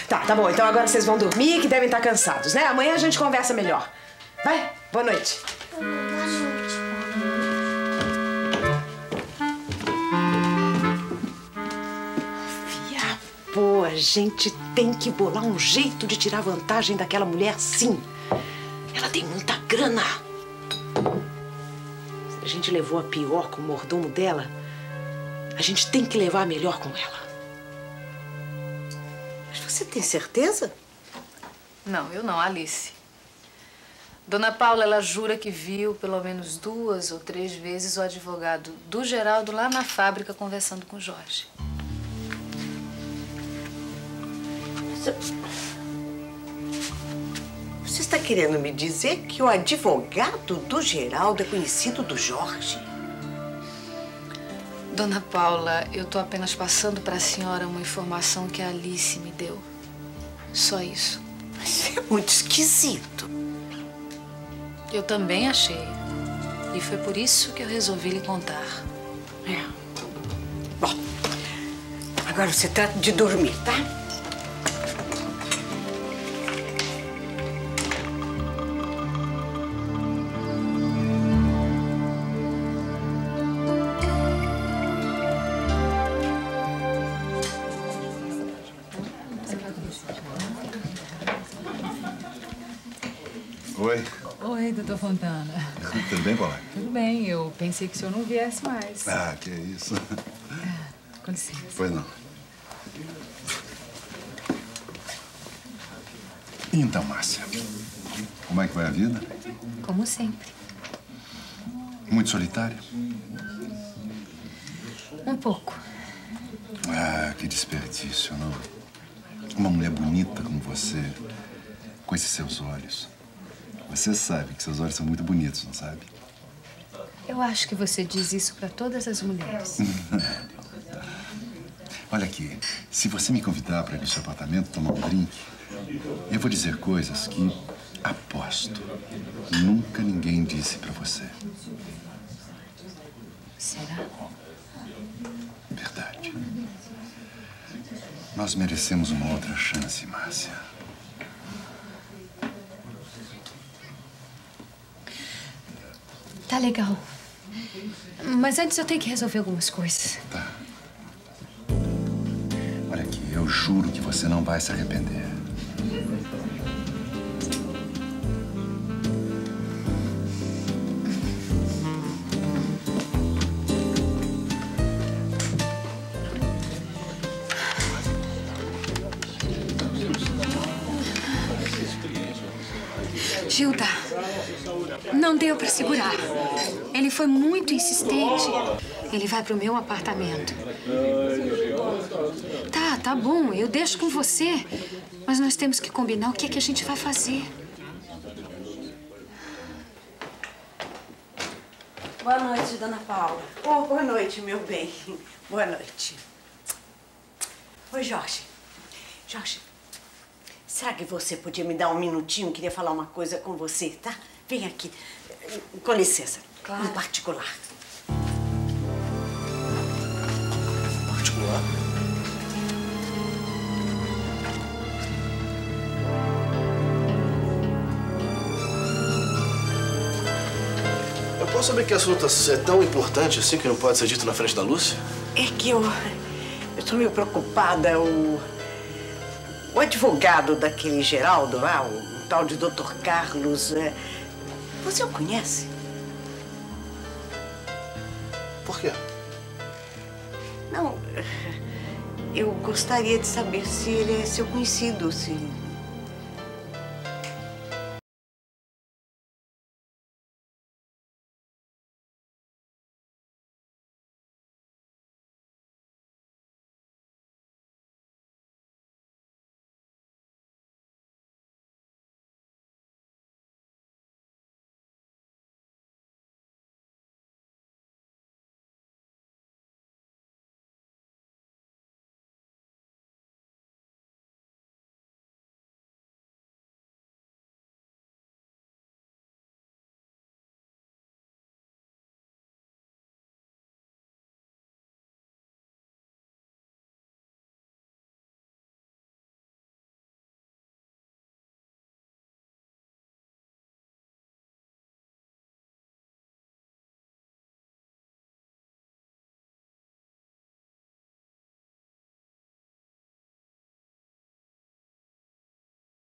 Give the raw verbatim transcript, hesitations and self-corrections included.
Tá, tá bom. Então agora vocês vão dormir, que devem estar cansados, né? Amanhã a gente conversa melhor. Vai, boa noite. Boa noite. Fia, pô, a gente tem que bolar um jeito de tirar vantagem daquela mulher, sim. Ela tem muita grana. Se a gente levou a pior com o mordomo dela, a gente tem que levar a melhor com ela. Mas você tem certeza? Não, eu não, Alice. Dona Paula, ela jura que viu pelo menos duas ou três vezes o advogado do Geraldo lá na fábrica conversando com o Jorge. Você... Você está querendo me dizer que o advogado do Geraldo é conhecido do Jorge? Dona Paula, eu tô apenas passando para a senhora uma informação que a Alice me deu. Só isso. Mas é muito esquisito. Eu também achei. E foi por isso que eu resolvi lhe contar. É. Bom, agora você trata de dormir, tá? Oi. Oi, doutor Fontana. Tudo bem, Paula? Tudo bem, eu pensei que o senhor não viesse mais. Ah, que é isso. Ah, com licença. Pois não. Então, Márcia, como é que vai a vida? Como sempre. Muito solitária? Um pouco. Ah, que desperdício, não? Uma mulher bonita como você, com esses seus olhos. Você sabe que seus olhos são muito bonitos, não sabe? Eu acho que você diz isso para todas as mulheres. Olha aqui, se você me convidar para ir no seu apartamento tomar um drink, eu vou dizer coisas que, aposto, nunca ninguém disse para você. Será? Verdade. Nós merecemos uma outra chance, Márcia. Tá legal. Mas antes eu tenho que resolver algumas coisas. Tá. Olha aqui, eu juro que você não vai se arrepender. Gilda, não deu pra segurar. Ele foi muito insistente. Ele vai pro meu apartamento. Tá, tá bom, eu deixo com você. Mas nós temos que combinar o que é que a gente vai fazer. Boa noite, Dona Paula. Oh, boa noite, meu bem. Boa noite. Oi, Jorge. Jorge, será que você podia me dar um minutinho? Queria falar uma coisa com você, tá? Vem aqui. Com licença. Claro. Um particular. Particular? Eu posso saber que assunto é tão importante assim que não pode ser dito na frente da Lúcia? É que eu... Eu tô meio preocupada. O, o advogado daquele Geraldo lá, o, o tal de doutor Carlos, é, você o conhece? Por quê? Não, eu gostaria de saber se ele é seu conhecido, se